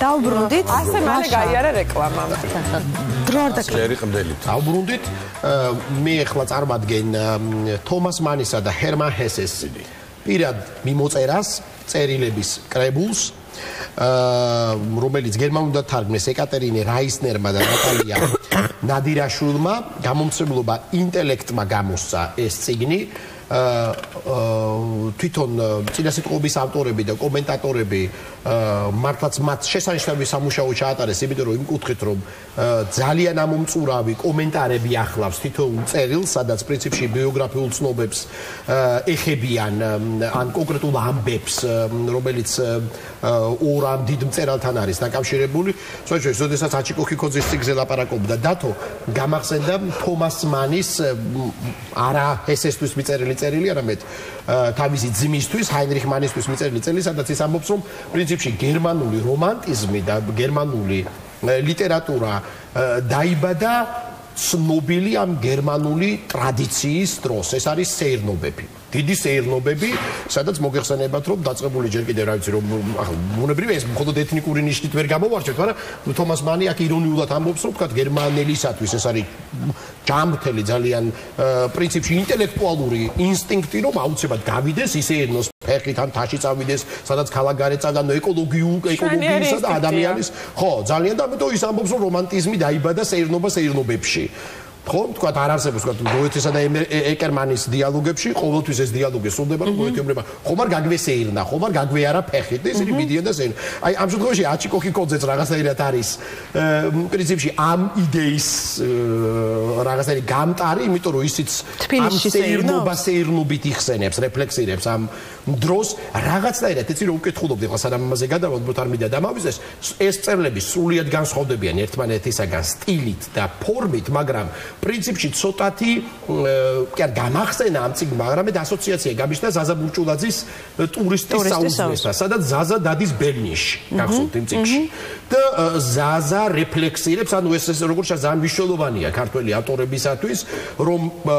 დავბრუნდით. ასე მალე გაიარა რეკლამა. დრო არ დაკლე. ჯერი ყმდელით. დავბრუნდით. მე ახლა წარმადგენ თომას მანისა და ჰერმან ჰესეს პირად მიმოწერას, წერილების კრებულს, რომელიც გერმანულად თარგმნეს ეკატერინე რაისნერმა და ნატალია ნადირაშვილმა, გამომცემლობა ინტელექტმა გამოსცა ეს წიგნი. თვითონ წინასიტყვების ავტორები და კომენტატორები მართლაც მათ შესანიშნავი სამუშაო ჩაატარეს, იმიტომ რომ იმ კუთხით რომ ძალიან ამომწურავი კომენტარები ახლავს თითოეულ წერილს, სადაც პრინციპში ბიოგრაფიულ ცნობებს ეხებიან ან კონკრეტულ ამბებს, რომელიც ორ ამ დიდ მწერალთან არის დაკავშირებული. სწორედ, როდესაც აჩიკო ქიქოძის წიგნზე ლაპარაკობდა დათო, გამახსენდა თომას მანის არა ესესთვის მიწერილი წერილი, არამედ თავისი ძმისთვის, ჰაინრიხ მანისთვის მიწერილი წერილი, სადაც ის ამბობს, რომ პრინციპში გერმანული რომანტიზმი და გერმანული ლიტერატურა დაიბადა ცნობილი ამ გერმანული ტრადიციის დროს. ეს არის სეირნობები. დიდი სეირნობები, სადაც მოგეხსენებათ, რომ დაწყებული ჯერ კიდევ რა ვიცი, რომ ბუნებრივია ეს მხოლოდ ეთნიკური ნიშნით ვერ გამოვარჩევთ, მაგრამ თომას მანი აქ ირონიულად ამბობს, რომ თქვა გერმანელისათვის ეს არის ჯამრთელი ძალიან პრინციპში ინტელექტუალური ინსტინქტი, რომ აუცილებლად გავიდეს ისეირნოს ფეხით ან თაში წავიდეს, სადაც ქალაქგარეთ წაგანო ეკოლოგიისა და ადამიანის, ხო, ძალიან და ამიტომ ის ამბობს, რომ რომანტიზმი დაიბადა სეირნობებში. ხო, თქვა არ არსებობს, თქვა გოეთესა და ეკერმანის დიალოგებში, ყოველთვის ეს დიალოგი სრულდება, რომ გოეთეუბრება, ხომ არ გაგვესეირნა, ხომ არ გაგვე არა ფეხით, ისინი მიდიან და სეირნ. აი, ამ შემთხვევაში აჩიკო ქიქოძეც რაღაცნაირად არის პრინციპში ამ იდეის რაღაცნაირი გამტარი, იმიტომ რომ ისიც ამ სეირნობით იხსენებს, რეფლექსირებს ამ დროს რაღაცნაირად, იცი რომ უკითხულობდი ახლა სანამ ამაზე გადავდოთ, არ მინდა დამავიდეს, ეს წერილები სრულიად განსხვავდებიან ერთმანეთისაგან სტილით და ფორმით, მაგრამ პრინციპში ცოტათი კი არ გამახსენა ამ წიგნმა, მაგრამ ასოციაცია გამიშთა ზაზა ბურჭულაძის ტურისტის საუზმესთან, სადაც ზაზა დადის ბერლინში, გახსოვთ იმ წიგნში. და ზაზა რეფლექსირებს, ანუ ეს როგორც ძალიან მნიშვნელოვანია ქართველი ავტორებისათვის, რომ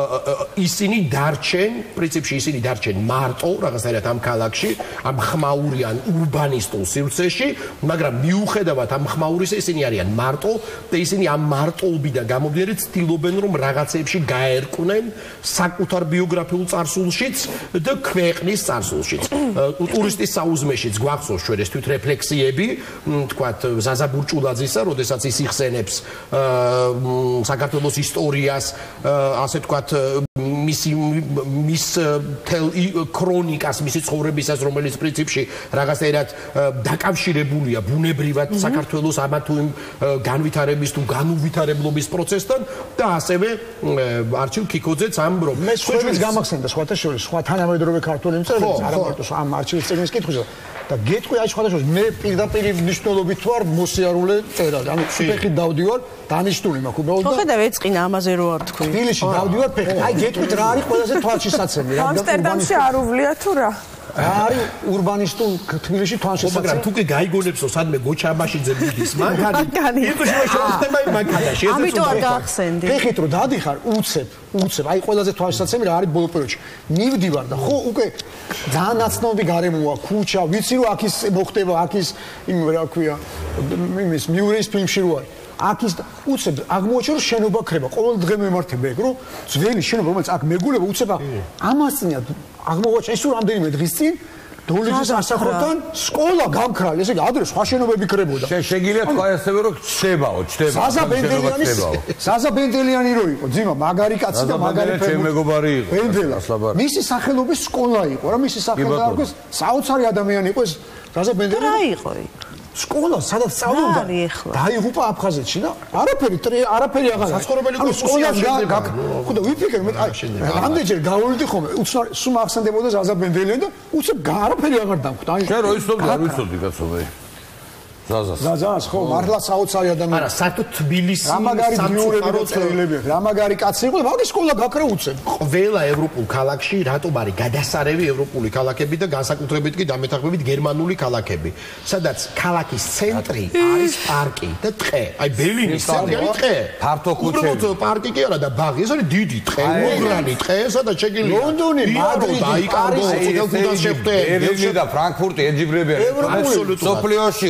ისინი დარჩენ, პრინციპში ისინი დარჩენ მარტო, რაღაცნაირად ამ ქალაქში, ამ ხმაურიან ურბანისტულ სივრცეში, მაგრამ მიუხედავად ამ ხმაურისა, ისინი არიან მარტო და ისინი ამ მარტოობიდან გამომდინარე ცდილობენ, რომ რაღაცეებში გაერკვნენ საკუთარ ბიოგრაფიულ წარსულშიც და ქვეყნის წარსულშიც. ტურისტის საუზმეშიც გვახსოვს ჩვენ ეს თვითრეფლექსიები, თქვათ ზაზა ბურჭულაძისა, როდესაც ის იხსენებს საქართველოს ისტორიას, ასე თქვათ მის ქრონიკას, მისი ცხოვრებისას, რომელიც პრინციპში რაღაცნაირად დაკავშირებულია ბუნებრივად საქართველოს ამა თუ იმ განვითარების თუ განუვითარებლობის პროცესთან და ასევე არჩილ ქიქოძეც ამ რომ მე სხვაებს გამახსენდა სხვათა შორის, სხვა თანამედროვე ქართველი მწერლებს, არა მარტო ამ არჩილის წიგნის კითხვაზე და გეტყვი აი სხვათა შორის მე პირდაპირ მნიშვნელობით ვარ მოსიარულე წერალი, ანუ ფეხით დავდივარ, დანიშნული მაქვს უბრალოდ და ხედავ ეწყინა ამაზე რო არ თქვი. თბილისში დავდივარ ფეხით. აი გეტყვით რა არის ყველაზე თვალშისაცემი რა. ამსტერდამში არ უვლია თუ რა? არის ურბანისტულ თბილისში თვალშისაცემი. მაგრამ თუ კი გაიგონებსო სადმე გოჩამაშიძე მიდის მანქანი. იგუშ შეეხება იმ მანქანაში. ამიტომ არ გაახსენდი. ფეხით რო დადიხარ, უცებ. აი ყველაზე თვალშისაცემი რა არის ბოლო პერიოდში. მივდივარ და ხო უკვე ძალიან ნაცნობი გარემოა, ქუჩა, ვიცი რომ აქ ის მოხდება, აქ ის იმ რა ქვია, იმის მიურეის ფილმში რო არის. აქ ის უცებ აღმოჩნდა რომ შენობა ხრება. ყოველ დღე მემართება ეგ რომ ძველი შენობა რომელიც აქ მეგულება უცებ ამას წინათ აღმოჩნდა ის რამდენიმე დღის წინ დოლიძის ასახლებთან სკოლა გამქრალი, ესე იგი ადრე სხვა შენობები ხრებოდა. შეგიძლია თქვა ასევე რომ ჩდებაო. ზაზა ბენდელიანი რო იყო, ძიმა მაგარი კაცი და მაგარი ჩემ მეგობარი იყო. მისი სახელობის სკოლა იყო რა, მისი სახელობა აქვს საოცარი ადამიანი იყო ეს ზაზა ბენდელიანი. რა იყო იქ? სკოლა სადაც სწავლობდა დაიღუპა აფხაზეთში და არაფერი აღარ საცხოვრებელი სკოლას ხოდა ვიფიქრე მე რამდენჯერ გავუვლდი ხოლმე სულ ახსენდებოდა ზაზა ბენდელიანი და უცებ არაფერი აღარ დამხვდა. აი შენ რო იცნობდი არ ვიცოდი კაცო მე ზაზას ხო მართლა საოცარი ადამიანი. არა საერთოდ თბილისი რამაგარი გიურები წერილები რამაგარი კაცი იყო და მაგის სკოლა გაქრა უცებ. ყველა ევროპულ ქალაქში რატომ არის გადასარევი ევროპული ქალაქები და განსაკუთრებით კი დამეთახმებით გერმანული ქალაქები, სადაც ქალაქის ცენტრი არის პარკი და ტყე. აი ბერლინის ცენტრი არის ტყე. ფართო ქუჩები. უბრალოდ პარკი კი არა და ბაღი, ეს არის დიდი ტყე, მოგრანი ტყე, სადაც შეგიძლია ლონდონი, მადრიდი, დაიკარგო, წითელ ქუდანს შეხვდე. ბერლინი და ფრანკფურტი ეჯიბრებიან. აბსოლუტურად. სოფლიოში ყველა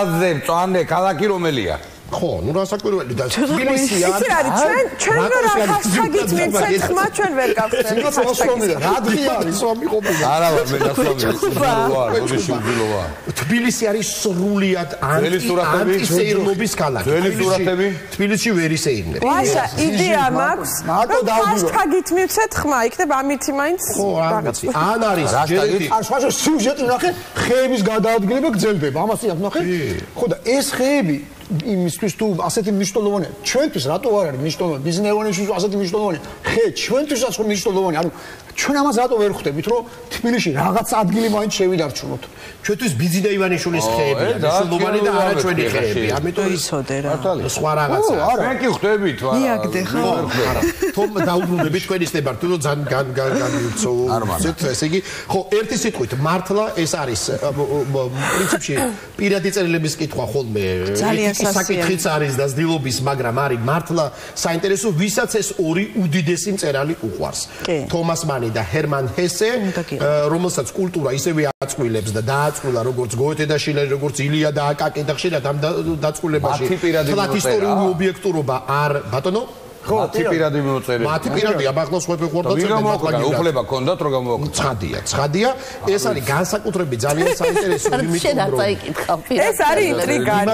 ყველაზე მწვანე ქალაქი რომელია? ხო, ნუ რასაკვირველი და თბილისი იცი არის ჩვენ რა ჰაშტაგით მიცეთ ხმა ჩვენ ვერ გავხსენებთ სოციალისტები რა დღე არის მიყობინა. არა ვარ მე ნაცნობი. თბილისი არის სრულიად ანტისეირნობის ქალაქი. ძველი სურათები? თბილისში ვერ ისეირნებ. ვაშა, იდეა მაქვს. ჰაშტაგით მიცეთ ხმა, იქნებ ამითი მაინც. ხო, ამიცი. ან არის ჯერეთი. არ სხვა სიუჟეტი ნახე, ხეების გადაადგილება გრძელდება. ამას იქ ნახე. ხო და ეს ხეები იმისთვის თუ ასეთი მნიშვნელოვანია ჩვენთვის რატო არ არის მნიშვნელოვანი ბიზნესოვანისთვის ასეთი მნიშვნელოვანი ხე ჩვენთვისაც რომ მნიშვნელოვანი ანუ ჩვენ ამას რატო ვერ ხვდებით რომ თბილისში რაღაც ადგილი მაინც შევიდარჩუნოთ ჩვენთვის ბიზნე ივანიშვილის ხეებია მნიშვნელოვანი და არა ჩვენი ხეები ამიტომ იცოდე რა სხვა რაღაცა მე კი ხვდებით ვარა მიაგდე ხო თომ დაუბრუნდებით თქვენი სტებარ თუ ძალიან განვიცო ესე იგი ხო ერთი სიტყვით მართლა ეს არის პრინციპში პირადი წერილების კითხვა ხოლმე საკითხიც არის და ძდილობის მაგრამ არის მართლა საინტერესო ვისაც ეს ორი უდიდესი მწერალი უყვარს თომას მანი და ჰერმან ჰესე რომელსაც კულტურა ისევე აწყვილებს და დააწყვილა როგორც გოეთე და შილერი როგორც ილია და აკაკი და ხშირად ამ დაწყვილებაში თლათ ისტორიული ობიექტურობა არ ბატონო ხო ტიპირადი მოწერილი მათი პირადი აბახლოს ხვეფი ხوارდა წერდა უფლება ჰქონდათ რომ გამოვაკეთო ცხადია ეს არის განსაკუთრებით ძალიან საინტერესო იმიტომ რომ ეს არის ინტრიგანი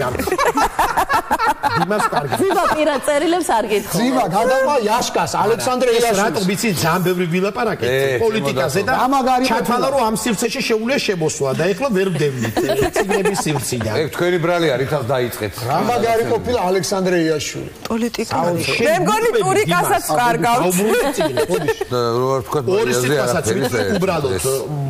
იმას კარგი ძიმა პირად წერილებს არ გითხო ძიმა გადავა იაშკას ალექსანდრე იაშკას რატო ვიცი ძალიან ბევრი ვილაპარაკეთ პოლიტიკაზე და ჩათვალა რომ ამ სივრცეში შეუძლია შემოსვლა და ეხლა ვერ ვდევნით ციგნების სივრციდან ეგ თქვენი ბრალი არის თავს დაიწყეთ რა მაგარი ყოფილა ალექსანდრე იაშვილი პოლიტიკა მე მგონი ტურიკასაც კარგავთ ორი სიტყვასაც ვიტყვი უბრალოდ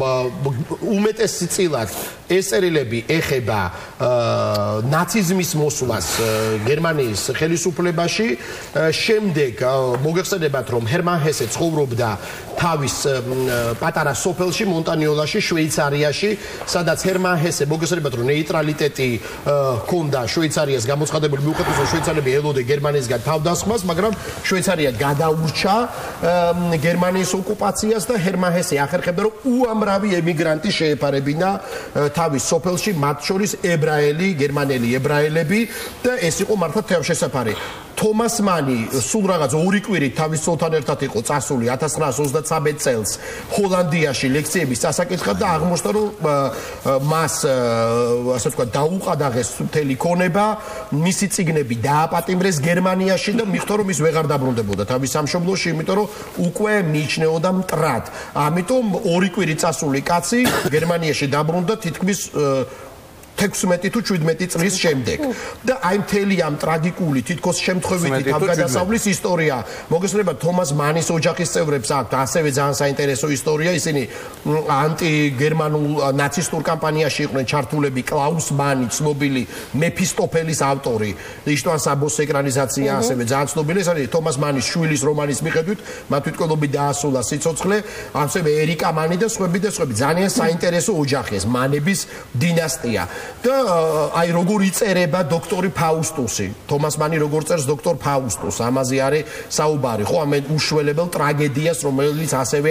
უმეტესი წილად ეს წერილები ეხება ნაციზმის მოსვლას გერმანიის ხელისუფლებაში შემდეგ მოგეხსენებათ რომ ჰერმან ჰესე ცხოვრობდა თავის პატარა სოფელში მონტანიოლაში შვეიცარიაში სადაც ჰერმან ჰესე მოგეხსენებათ რომ ნეიტრალიტეტი ჰქონდა შვეიცარიას გამოცხადებული მიუხედავად რომ შვეიცარიელები ელოდნენ გერმანიისგან თავდასხმას მაგრამ შვეიცარია გადაურჩა გერმანიის ოკუპაციას და ჰერმან ჰესე ახერხებდა რომ უამრავი ემიგრანტი შეეპარებინა თავის სოფელში მათ შორის ებრაელი გერმანელი ებრაელები და ეს იყო მართლა თავშესაფარი თომას მანი სულ რაღაც ორი კვირით თავის ცოლთან ერთად იყო წასული 1933 წელს ჰოლანდიაში ლექციების დასაკითხად და აღმოჩნდა რომ მას ასე ვთქვათ დაუყადაღეს მთელი ქონება მისი წიგნები დააპატიმრეს გერმანიაში და მიხვდა რომ ის ვეღარ დაბრუნდებოდა თავის სამშობლოში იმიტომ რომ უკვე მიიჩნეოდა მტრად ამიტომ ორი კვირით წასული კაცი გერმანიაში დაბრუნდა თითქმის 16 თუ 17 წლის შემდეგ და აი მთელი ამ ტრაგიკული თითქოს შემთხვევითი თავგადასავლის ისტორია მოგესწრება თომას მანის ოჯახის წევრებს აქვთ ასევე ძალიან საინტერესო ისტორია ისინი ანტიგერმანულ ნაცისტურ კამპანიაში იყვნენ ჩართულები კლაუს მანი ცნობილი მეფისტოფელის ავტორი იშვან საბოს ეკრანიზაცია ასევე ძალიან ცნობილი ეს არის თომას მანის შვილის რომანის მიხედვით მათ თვითკვლობით დაასრულა სიცოცხლე ასევე ერიკა მანი და სხვები ძალიან საინტერესო ოჯახი ეს მანების დინასტია და აი როგორ იწერება დოქტორი ფაუსტუსი თომას მანი როგორ წერს დოქტორ ფაუსტუს ამაზე არის საუბარი ხო ამ უშველებელ ტრაგედიას რომელიც ასევე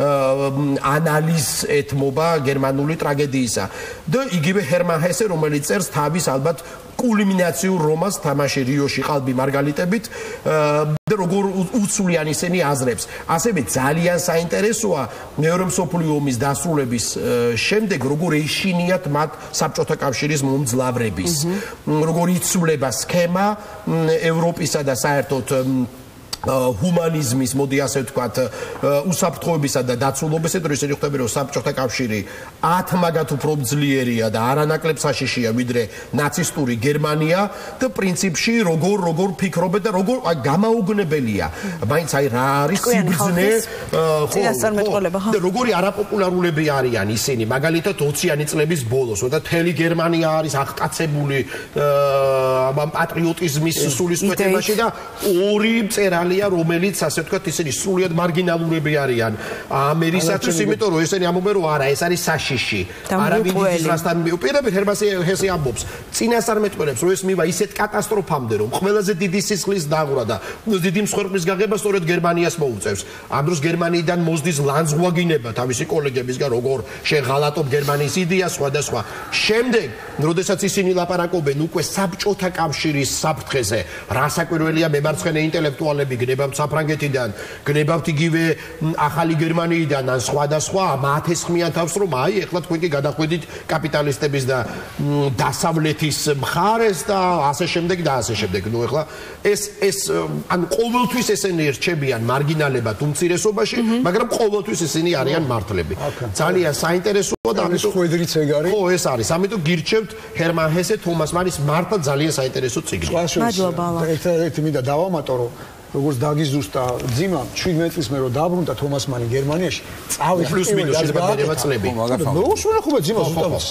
ანალიზს ეთმობა გერმანული ტრაგედიისა და იგივე ჰერმან ჰესე რომელიც წერს თავის ალბათ კულმინაციურ რომანს თამაში რიოში ყალბი მარგალიტებით და როგორ უცვლიან ისინი აზრებს ასევე ძალიან საინტერესოა მეორე მსოფლიო ომის დასრულების შემდეგ როგორ ეშინიათ მათ საბჭოთა კავშირის მომძლავრების როგორ იცვლება სქემა ევროპისა და საერთოდ ჰუმანიზმის მოდი ასე ვთქვათ უსაფრთხოებისა და დაცულობისა და ისინი ხვდები რომ საბჭოთა კავშირი 10 მაგათ უფრო ძლიერია და არანაკლებ საშიშია ვიდრე ნაცისტური გერმანია და პრინციპში როგორ ფიქრობენ და როგორ გამაუგნებელია მაინც აი რა არის სიბრძნე და როგორი არაპოპულარულები არიან ისინი მაგალითად 20-იანი წლების ბოლოს და მთელი გერმანია არის აღტაცებული ამ პატრიოტიზმის სულისკვეთებაში და ორი მწერალი ხალხია, რომელიც ასე ვთქვათ, ისინი სრულიად მარგინალურები არიან ამერისათვის, იმიტომ რომ ესენი ამბობენ, რომ არა, ეს არის საშიში. არავინ ის რასთან პირდაპირ ჰერმანი ჰესი ამბობს. წინასწარ მეტყველებს, რომ ეს მივა ისეთ კატასტროფამდე, რომ ყველაზე დიდი სისხლის დაღვრა და დიდი მსხვერპლის გაღება სწორედ გერმანიას მოუწევს. ამ დროს გერმანიიდან მოსდის ლანძღვაგინება თავისი კოლეგებისგან, როგორ შეღალატობ გერმანიის იდეას სხვადასხვა. შემდეგ, როდესაც ისინი ლაპარაკობენ უკვე საბჭოთა კავშირის საფრთხეზე, რასაკვირველია მემარცხენე ინტელექტუალები გნებავთ საფრანგეთიდან, გნებავთ იგივე ახალი გერმანიიდან ან სხვადასხვა, მათ ესხმიან თავს, რომ აი, ეხლა თქვენ კი გადახვედით კაპიტალისტების და დასავლეთის მხარეს და ასე შემდეგ და ასე შემდეგ. ნუ ეხლა ეს ან ყოველთვის ესენი რჩებიან მარგინალებად უმცირესობაში, მაგრამ ყოველთვის ესენი არიან მართლები. ძალიან საინტერესოა და ამიტომ ხვედრიც ეგ არის. ხო, ეს არის. ამიტომ გირჩევთ ჰერმან ჰესე, თომას მანის მართლა ძალიან საინტერესო წიგნი. მადლობა. ერთ-ერთი მინდა დავამატო, რომ როგორც დაგიზუსტა ძიმა 17 წლის მე რო დაბრუნდა თომას მანი გერმანიაში, წავით პლუს მინუს შეიძლება მეერევა წლები. მოუსმინე ხო ძიმა ზუსტად.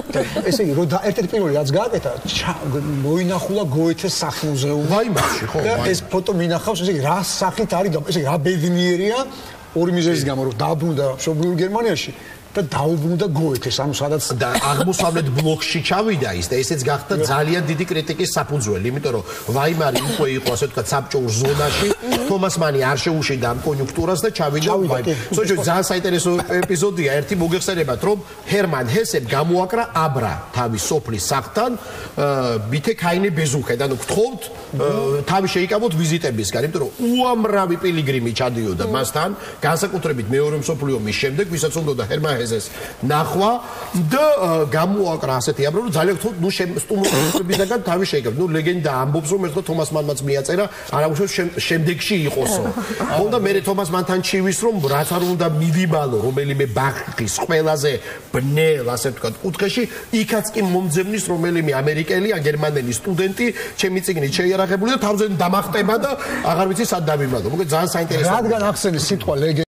ესე იგი, რომ ერთ-ერთი პირველი რაც გააკეთა, მოინახულა გოეთეს სახლ-მუზეუმი. ვაიმარში, ხო, და ეს ფოტო მინახავს, ესე იგი, რა სახით არის და ესე იგი, რა ბედნიერია ორი მიზეზის გამო, რომ დაბრუნდა მშობლიურ გერმანიაში. და დაუბრუნდა გოეთეს, ანუ სადაც და აღმოსავლეთ ბლოკში ჩავიდა ის და ესეც გახდა ძალიან დიდი კრიტიკის საფუძველი, იმიტომ რომ ვაიმარი უკვე იყო ასე ვთქვათ საბჭოურ ზონაში, თომას მანი არ შეუშიდა ამ კონიუნქტურას და ჩავიდა ვაიმარი. სწორედ ძალიან საინტერესო ეპიზოდია, ერთი მოგეხსენებათ, რომ ჰერმან ჰესემ გამოაკრა აბრა თავის სოფლის სახლთან, ბითე კაინე ბეზუხედ, ანუ გთხოვთ თავი შეიკავოთ ვიზიტებისგან, იმიტომ რომ უამრავი პილიგრიმი ჩადიოდა მასთან, განსაკუთრებით მეორე მსოფლიო ომის შემდეგ, ვისაც უნდა ჰერმან ჰესეს ნახვა და გამოაკრა ასეთი აბრა, რომ ძალიან გთხოვთ, ნუ სტუმრობისგან თავი შეიკავოთ. ნუ ლეგენდა ამბობს, რომ ერთხელ თომას მანმაც მიაწერა, არამუშავ შემდეგში იყოსო. ხონდა მე თომას მანთან ჩივის, რომ რაც არ უნდა მივიბალო რომელიმე ბაღის ყველაზე ბნელ, ასე ვთქვათ, კუთხეში, იქაც კი მომძებნის რომელიმე ამერიკელი ან გერმანელი სტუდენტი, ჩემი წიგნით შეიარაღებული და თავზე დამახტება და აღარ ვიცი სად დავიმატო. მოკლედ ძალიან საინტერესოა. რადგან ახსენე სიტყვა ლეგენდა